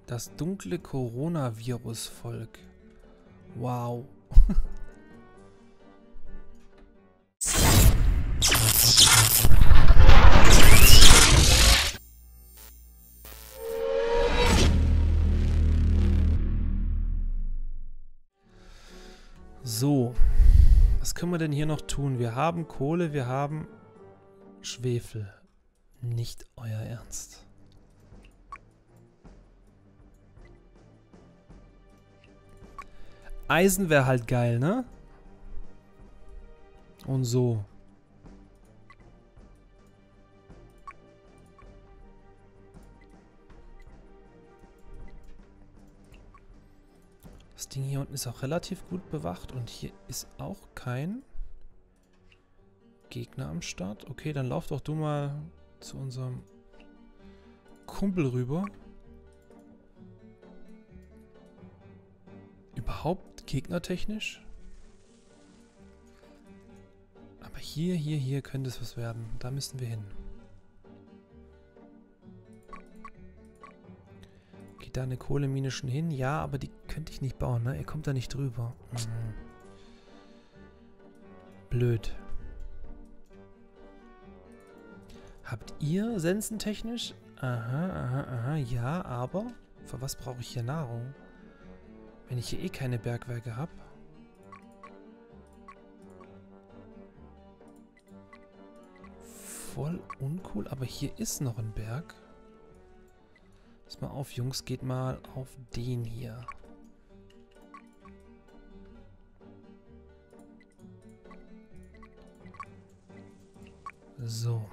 Das dunkle Coronavirus-Volk. Wow. So. Was können wir denn hier noch tun? Wir haben Kohle, wir haben Schwefel. Nicht euer Ernst. Eisen wäre halt geil, ne? Und so. Das Ding hier unten ist auch relativ gut bewacht und hier ist auch kein Gegner am Start. Okay, dann lauf doch du mal zu unserem Kumpel rüber. Überhaupt gegnertechnisch? Aber hier könnte es was werden. Da müssen wir hin. Geht da eine Kohlemine schon hin? Ja, aber die könnte ich nicht bauen, ne? Ihr kommt da nicht drüber. Mhm. Blöd. Habt ihr sensentechnisch? Aha, ja, aber für was brauche ich hier Nahrung? Wenn ich hier eh keine Bergwerke habe. Voll uncool, aber hier ist noch ein Berg. Pass mal auf, Jungs, geht mal auf den hier. So.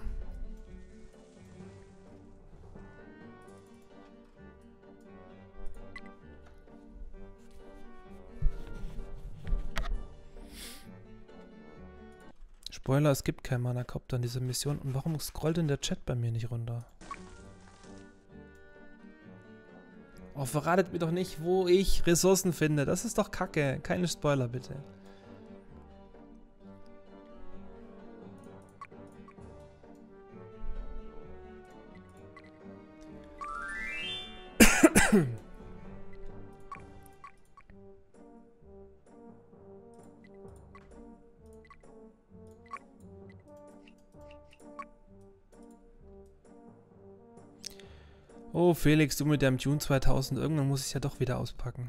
Spoiler, es gibt kein Manacopter in dieser Mission. Und warum scrollt denn der Chat bei mir nicht runter? Oh, verratet mir doch nicht, wo ich Ressourcen finde. Das ist doch Kacke. Keine Spoiler, bitte. Oh, Felix, du mit deinem Dune 2000. Irgendwann muss ich es ja doch wieder auspacken.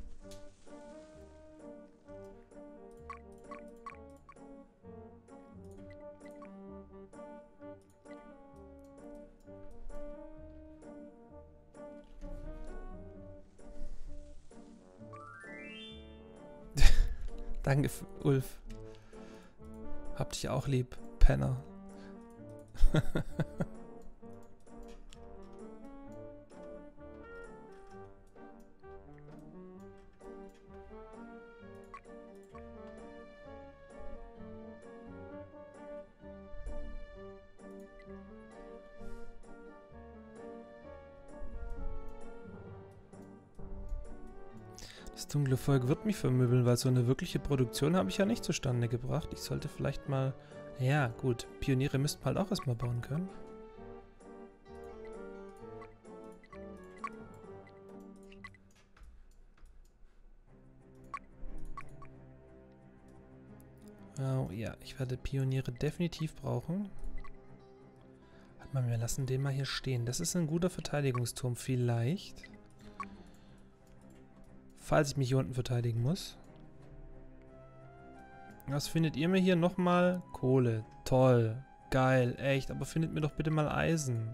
Danke, Ulf. Hab dich auch lieb, Penner. Das dunkle Volk wird mich vermöbeln, weil so eine wirkliche Produktion habe ich ja nicht zustande gebracht. Ich sollte vielleicht mal... Ja, gut. Pioniere müssten halt auch erstmal bauen können. Oh ja, ich werde Pioniere definitiv brauchen. Warte mal, wir lassen den mal hier stehen. Das ist ein guter Verteidigungsturm, vielleicht. Falls ich mich hier unten verteidigen muss. Was findet ihr mir hier nochmal? Kohle. Toll. Geil. Echt. Aber findet mir doch bitte mal Eisen.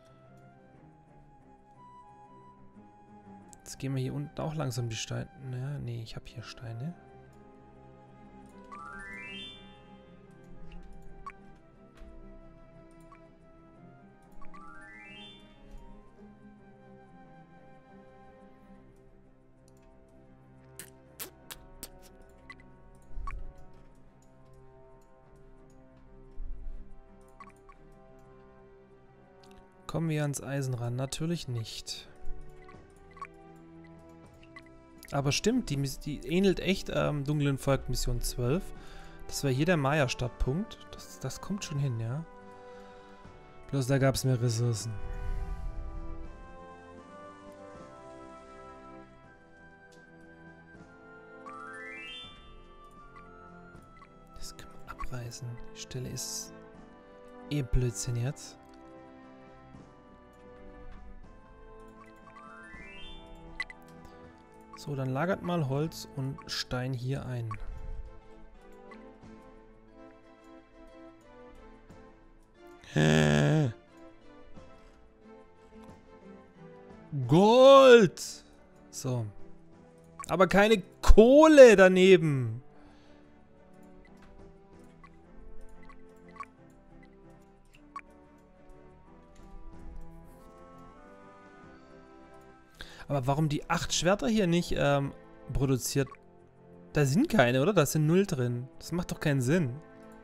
Jetzt gehen wir hier unten auch langsam die Steine. Ja, nee, ich habe hier Steine. Kommen wir ans Eisen ran? Natürlich nicht. Aber stimmt, die ähnelt echt Dunklen Volk Mission 12. Das wäre hier der Maya-Startpunkt. Das kommt schon hin, ja. Bloß da gab es mehr Ressourcen. abreißen. Die Stelle ist eh Blödsinn jetzt. So, dann lagert mal Holz und Stein hier ein. Gold! So. Aber keine Kohle daneben. Aber warum die 8 Schwerter hier nicht produziert? Da sind keine, oder? Da sind 0 drin. Das macht doch keinen Sinn.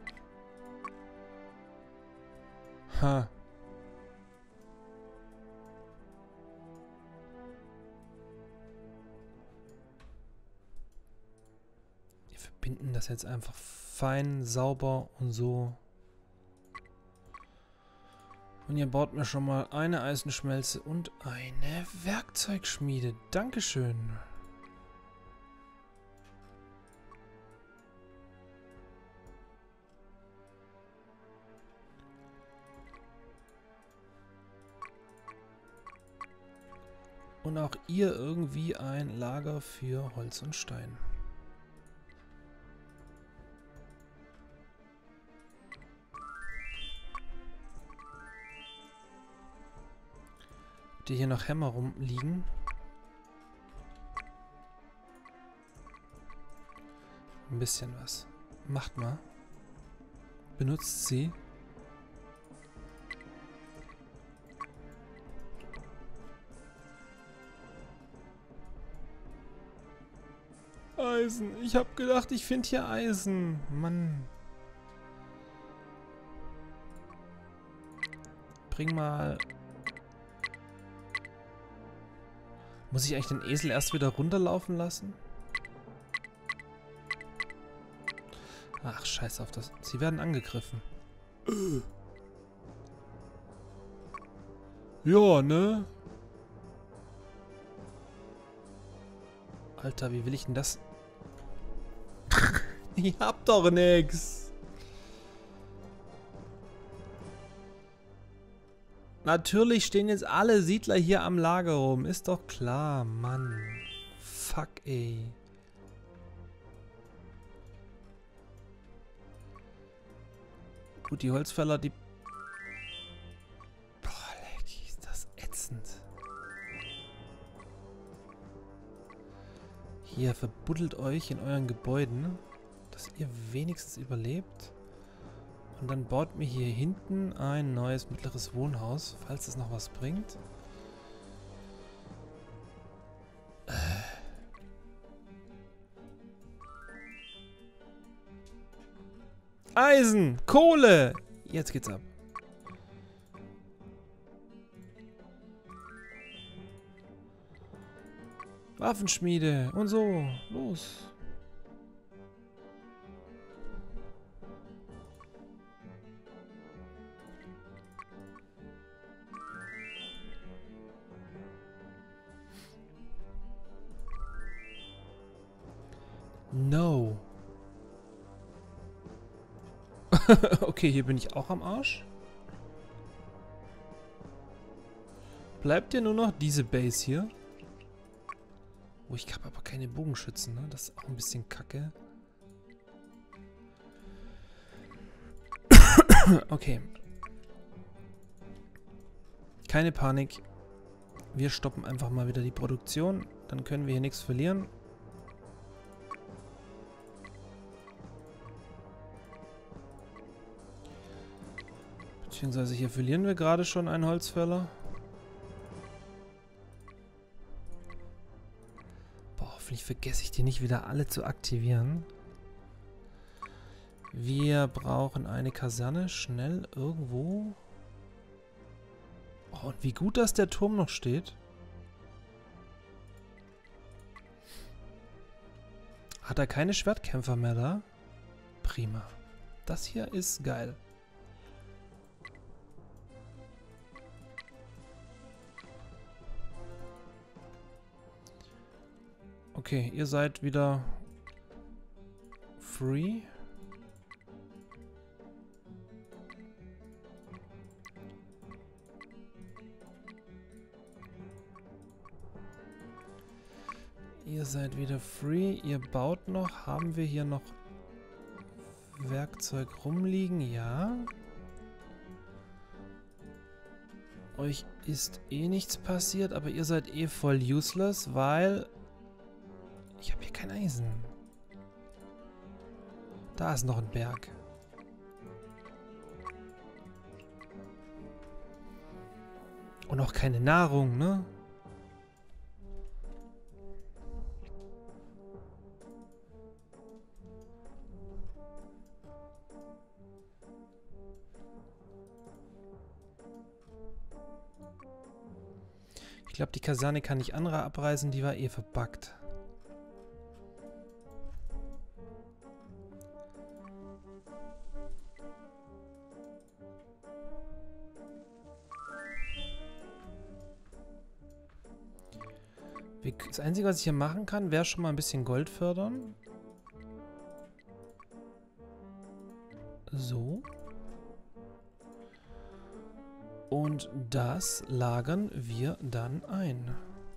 Ha. Wir verbinden das jetzt einfach fein, sauber und so. Und ihr baut mir schon mal eine Eisenschmelze und eine Werkzeugschmiede. Dankeschön. Und auch ihr irgendwie ein Lager für Holz und Stein. Die hier noch Hämmer rumliegen. Ein bisschen was. Macht mal. Benutzt sie. Eisen. Ich hab gedacht, ich finde hier Eisen. Mann. Bring mal... Muss ich eigentlich den Esel erst wieder runterlaufen lassen? Ach, scheiß auf das. Sie werden angegriffen. Ja, ne? Alter, wie will ich denn das? Ich hab doch nix. Natürlich stehen jetzt alle Siedler hier am Lager rum. Ist doch klar, Mann. Fuck, ey. Gut, die Holzfäller, die... Boah, leck, ist das ätzend. Hier, verbuddelt euch in euren Gebäuden, dass ihr wenigstens überlebt. Und dann baut mir hier hinten ein neues mittleres Wohnhaus, falls es noch was bringt. Eisen! Kohle! Jetzt geht's ab. Waffenschmiede und so. Los. No. Okay, hier bin ich auch am Arsch. Bleibt ja nur noch diese Base hier. Oh, ich habe aber keine Bogenschützen, ne? Das ist auch ein bisschen kacke. Okay. Keine Panik. Wir stoppen einfach mal wieder die Produktion. Dann können wir hier nichts verlieren. Beziehungsweise hier verlieren wir gerade schon einen Holzfäller. Boah, hoffentlich vergesse ich die nicht wieder alle zu aktivieren. Wir brauchen eine Kaserne schnell irgendwo. Oh, und wie gut, dass der Turm noch steht. Hat er keine Schwertkämpfer mehr da? Prima. Das hier ist geil. Okay, ihr seid wieder free. Ihr seid wieder free. Ihr baut noch. Haben wir hier noch Werkzeug rumliegen? Ja. Euch ist eh nichts passiert, aber ihr seid eh voll useless, weil ich habe hier kein Eisen. Da ist noch ein Berg. Und auch keine Nahrung, ne? Ich glaube, die Kaserne kann nicht andere abreißen, die war eh verbuggt. Das Einzige, was ich hier machen kann, wäre schon mal ein bisschen Gold fördern. So. Und das lagern wir dann ein.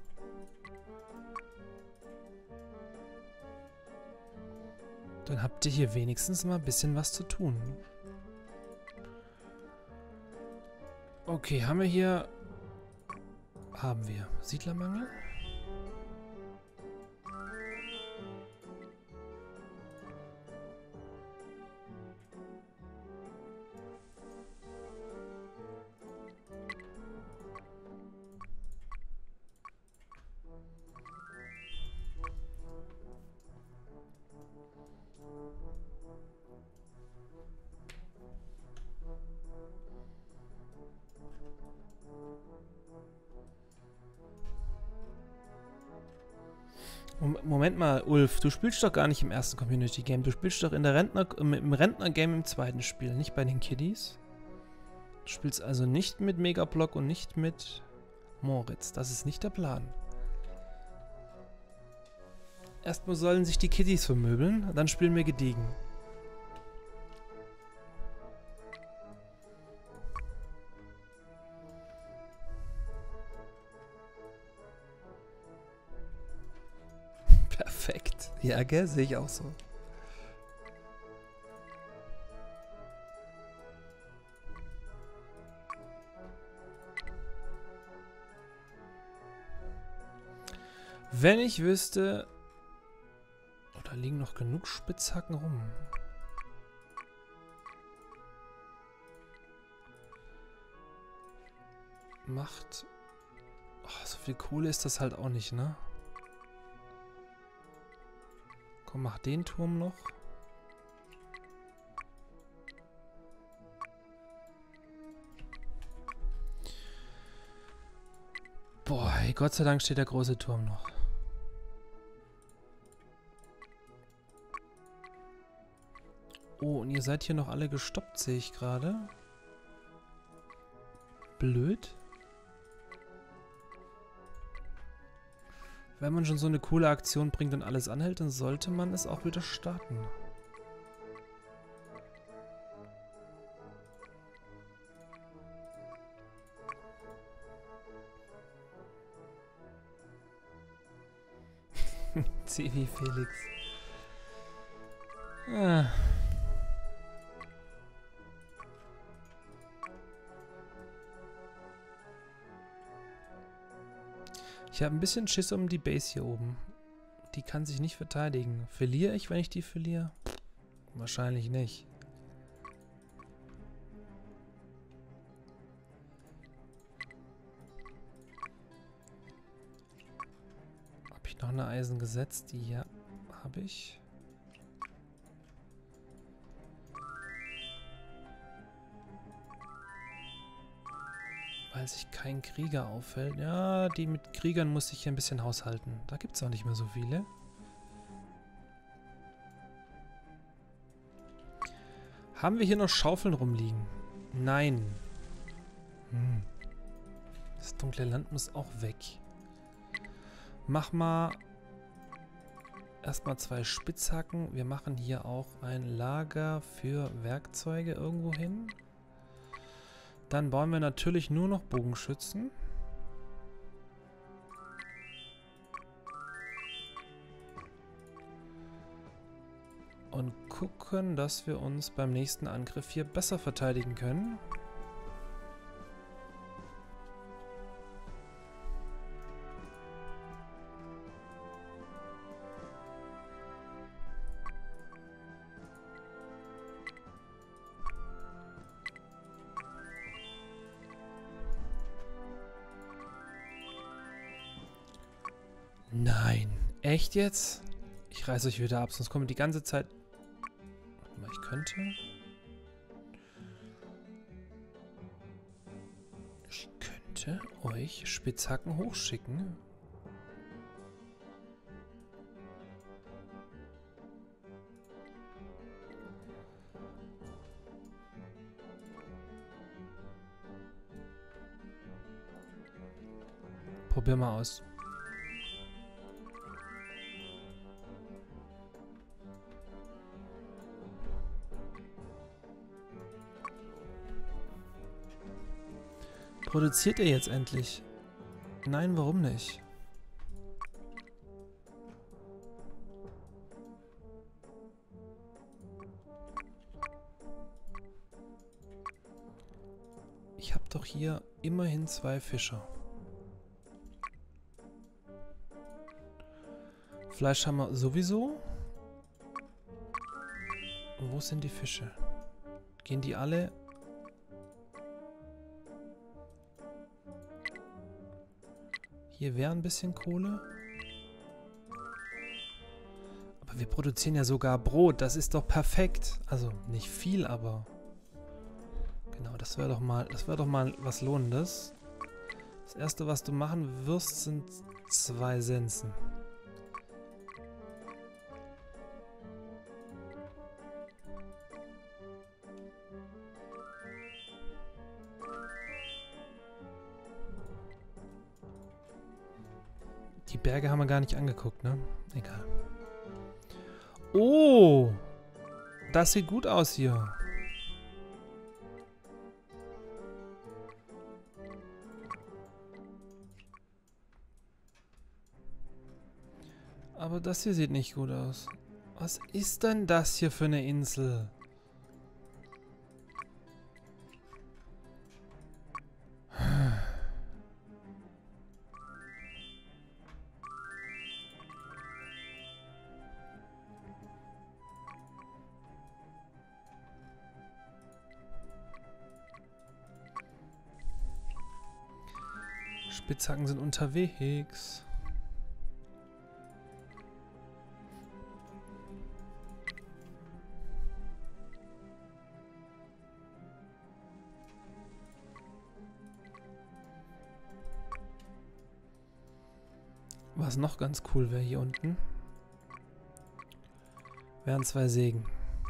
Dann habt ihr hier wenigstens mal ein bisschen was zu tun. Okay, haben wir hier... Haben wir Siedlermangel? Moment mal, Ulf, du spielst doch gar nicht im ersten Community-Game. Du spielst doch im Rentner-Game im zweiten Spiel, nicht bei den Kiddies. Du spielst also nicht mit Megablock und nicht mit Moritz. Das ist nicht der Plan. Erstmal sollen sich die Kiddies vermöbeln, dann spielen wir gediegen. Perfekt. Ja, gell? Sehe ich auch so. Wenn ich wüsste... Oh, da liegen noch genug Spitzhacken rum. Macht... Oh, so viel Kohle ist das halt auch nicht, ne? Komm, mach den Turm noch. Boah, hey, Gott sei Dank steht der große Turm noch. Oh, und ihr seid hier noch alle gestoppt, sehe ich gerade. Blöd. Wenn man schon so eine coole Aktion bringt und alles anhält, dann sollte man es auch wieder starten. Zivi Felix. Ah. Ich habe ein bisschen Schiss um die Base hier oben. Die kann sich nicht verteidigen. Verliere ich, wenn ich die verliere? Wahrscheinlich nicht. Habe ich noch eine Eisen gesetzt? Ja, habe ich. Weil sich kein Krieger auffällt. Ja, die mit Kriegern muss ich hier ein bisschen haushalten. Da gibt es auch nicht mehr so viele. Haben wir hier noch Schaufeln rumliegen? Nein. Das dunkle Land muss auch weg. Mach mal erstmal 2 Spitzhacken. Wir machen hier auch ein Lager für Werkzeuge irgendwo hin. Dann bauen wir natürlich nur noch Bogenschützen. Und gucken, dass wir uns beim nächsten Angriff hier besser verteidigen können. Nein. Echt jetzt? Ich reiße euch wieder ab, sonst kommen die ganze Zeit... Warte mal, ich könnte... Ich könnte euch Spitzhacken hochschicken. Probier mal aus. Produziert ihr jetzt endlich? Nein, warum nicht? Ich habe doch hier immerhin 2 Fischer. Fleisch haben wir sowieso. Wo sind die Fische? Gehen die alle... Hier wäre ein bisschen Kohle. Aber wir produzieren ja sogar Brot. Das ist doch perfekt. Also nicht viel, aber... Genau, das wäre doch mal was Lohnendes. Das erste, was du machen wirst, sind 2 Sensen. Die Berge haben wir gar nicht angeguckt, ne? Egal. Oh! Das sieht gut aus hier. Aber das hier sieht nicht gut aus. Was ist denn das hier für eine Insel? Spitzhacken sind unterwegs. Was noch ganz cool wäre hier unten, wären 2 Sägen.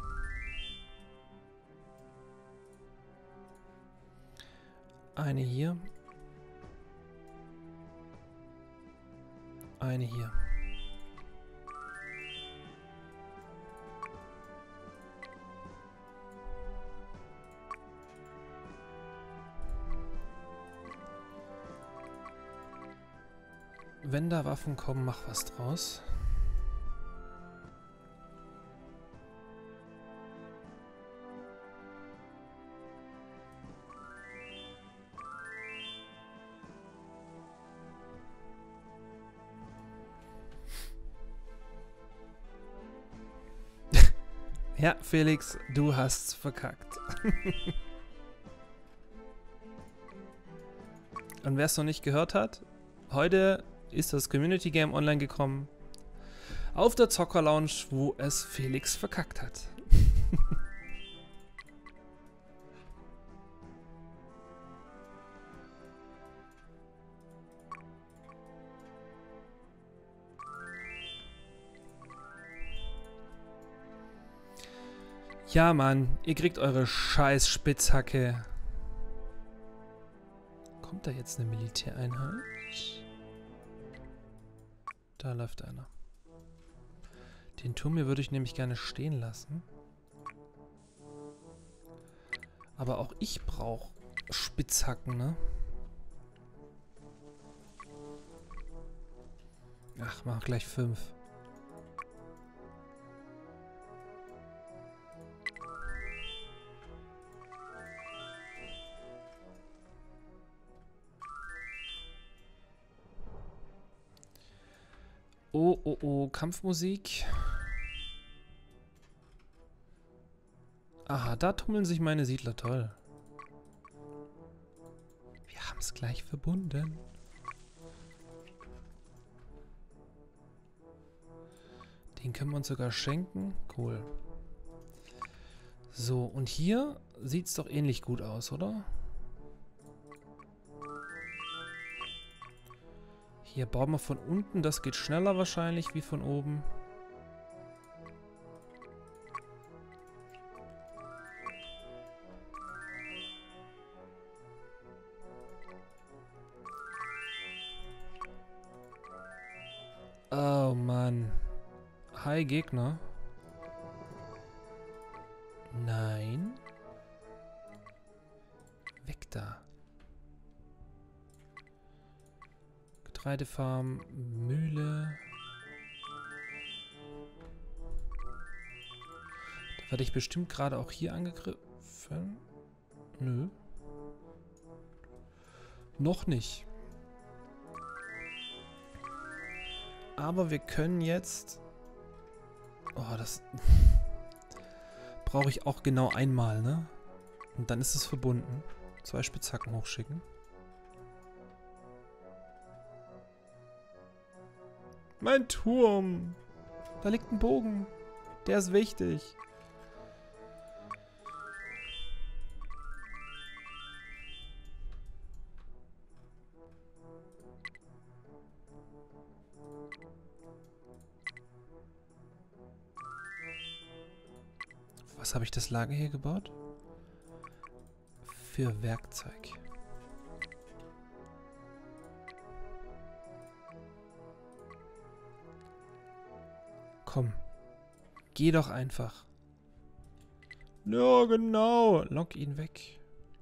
Eine hier. Eine hier. Wenn da Waffen kommen, mach was draus. Ja, Felix, du hast's verkackt. Und wer es noch nicht gehört hat, heute ist das Community Game online gekommen. Auf der Zocker Lounge, wo es Felix verkackt hat. Ja, Mann, ihr kriegt eure scheiß Spitzhacke. Kommt da jetzt eine Militäreinheit? Da läuft einer. Den Turm hier würde ich nämlich gerne stehen lassen. Aber auch ich brauche Spitzhacken, ne? Ach, mach gleich 5. Oh, oh, oh, Kampfmusik. Aha, da tummeln sich meine Siedler, toll. Wir haben es gleich verbunden. Den können wir uns sogar schenken. Cool. So, und hier sieht es doch ähnlich gut aus, oder? Hier bauen wir von unten. Das geht schneller wahrscheinlich wie von oben. Oh Mann. Hi Gegner. Nein. Weg da. Getreidefarm, Mühle. Da werde ich bestimmt gerade auch hier angegriffen. Nö. Noch nicht. Aber wir können jetzt... Oh, das... brauche ich auch genau einmal, ne? Und dann ist es verbunden. 2 Spitzhacken hochschicken. Mein Turm! Da liegt ein Bogen. Der ist wichtig. Was habe ich das Lager hier gebaut? Für Werkzeug. Komm. Geh doch einfach. Ja, genau. Lock ihn weg.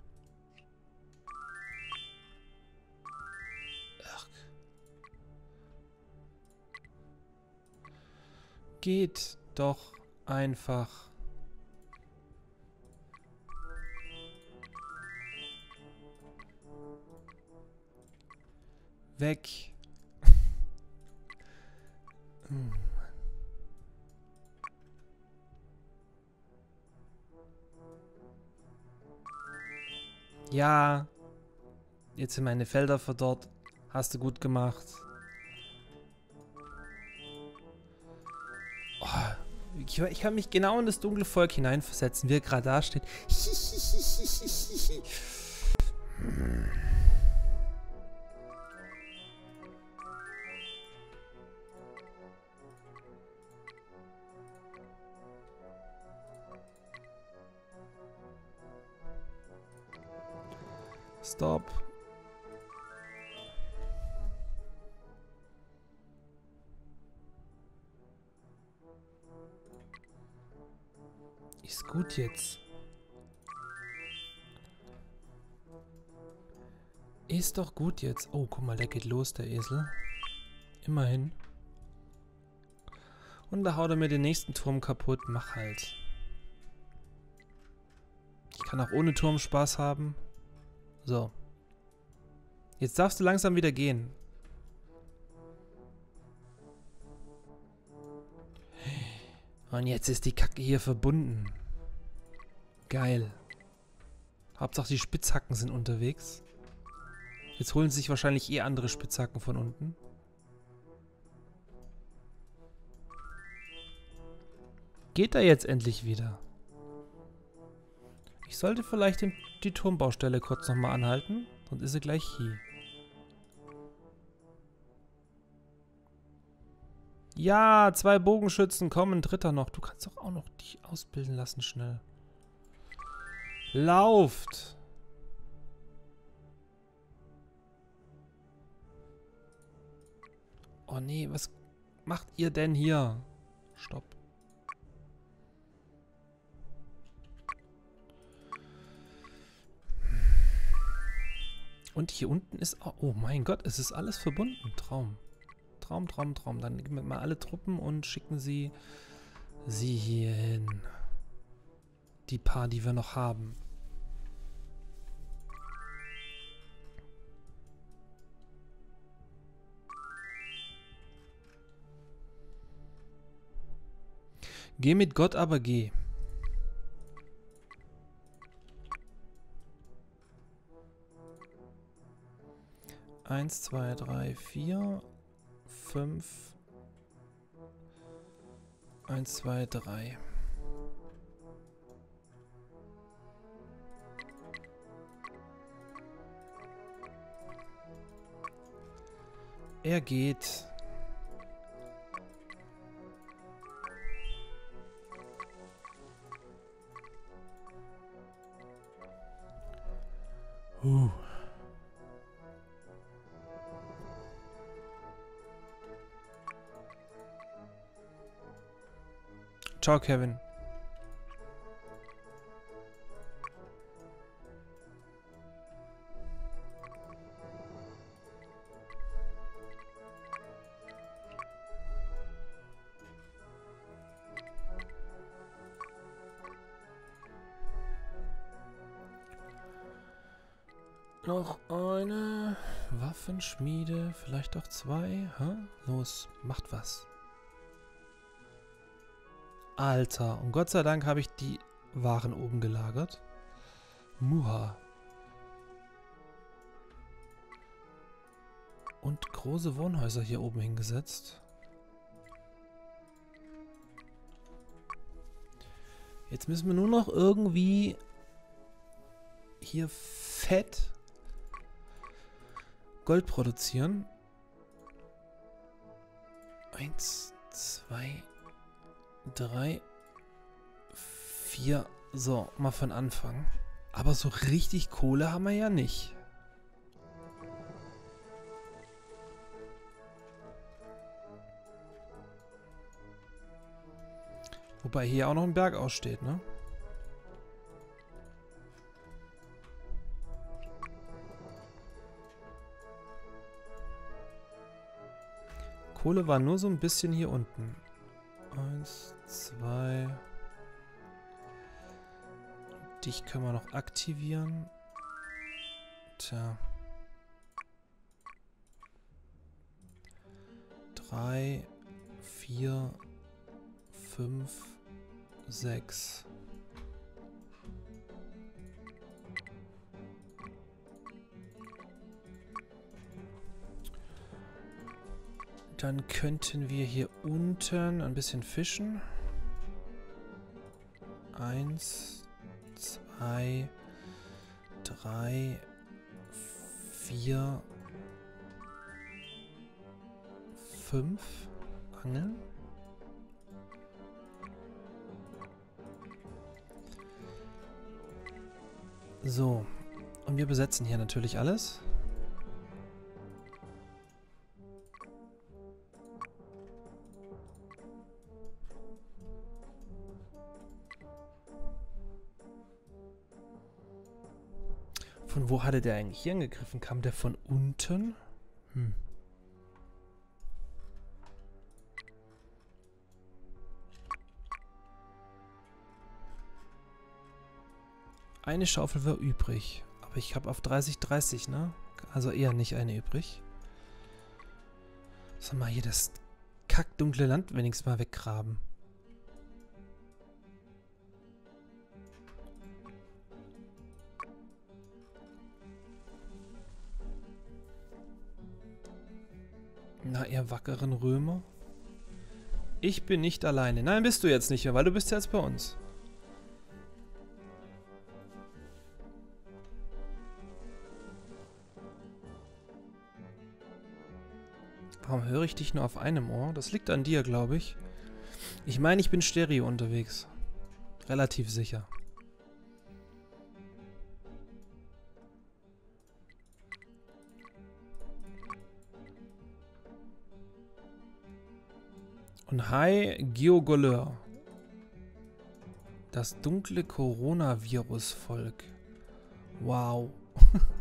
Ach. Geht doch einfach. Weg. Ja. Jetzt sind meine Felder verdorrt. Hast du gut gemacht. Oh, ich kann mich genau in das dunkle Volk hineinversetzen, wie er gerade da steht. Stop. Ist gut jetzt. Ist doch gut jetzt. Oh, guck mal, der geht los, der Esel. Immerhin. Und da haut er mir den nächsten Turm kaputt. Mach halt. Ich kann auch ohne Turm Spaß haben. So. Jetzt darfst du langsam wieder gehen. Und jetzt ist die Kacke hier verbunden. Geil. Hauptsache die Spitzhacken sind unterwegs. Jetzt holen sich wahrscheinlich eh andere Spitzhacken von unten. Geht er jetzt endlich wieder? Ich sollte vielleicht die Turmbaustelle kurz nochmal anhalten. Sonst ist sie gleich hier. Ja, 2 Bogenschützen, komm, ein dritter noch. Du kannst doch auch noch dich ausbilden lassen, schnell. Lauft! Oh nee, was macht ihr denn hier? Stopp. Und hier unten ist auch... Oh mein Gott, es ist alles verbunden. Traum. Traum, Traum, Traum. Dann nehmen wir mal alle Truppen und schicken sie hier hin. Die paar, die wir noch haben. Geh mit Gott, aber geh. Eins, zwei, drei, vier, fünf. 1, 2, 3. Er geht. Ciao, Kevin. Noch eine Waffenschmiede, vielleicht auch zwei. Hä? Los, macht was. Alter, und Gott sei Dank habe ich die Waren oben gelagert. Muha. Und große Wohnhäuser hier oben hingesetzt. Jetzt müssen wir nur noch irgendwie hier fett Gold produzieren. 1, 2, 3, 4. So, mal von Anfang. Aber so richtig Kohle haben wir ja nicht. Wobei hier auch noch ein Berg aussteht, ne? Kohle war nur so ein bisschen hier unten. 1, 2. Dich können wir noch aktivieren. Tja. 3, 4, 5, 6. Dann könnten wir hier unten ein bisschen fischen. 1, 2, 3, 4, 5 angeln. So, und wir besetzen hier natürlich alles. Von wo hatte der eigentlich hier angegriffen? Kam der von unten? Eine Schaufel war übrig. Aber ich habe auf 30, ne? Also eher nicht eine übrig. Sollen wir hier das kackdunkle Land wenigstens mal weggraben? Na, ihr wackeren Römer. Ich bin nicht alleine. Nein, bist du jetzt nicht mehr, weil du bist jetzt bei uns. Warum höre ich dich nur auf einem Ohr? Das liegt an dir, glaube ich. Ich meine, ich bin Stereo unterwegs. Relativ sicher. Und hi, Geogoleur. Das dunkle Coronavirus-Volk. Wow.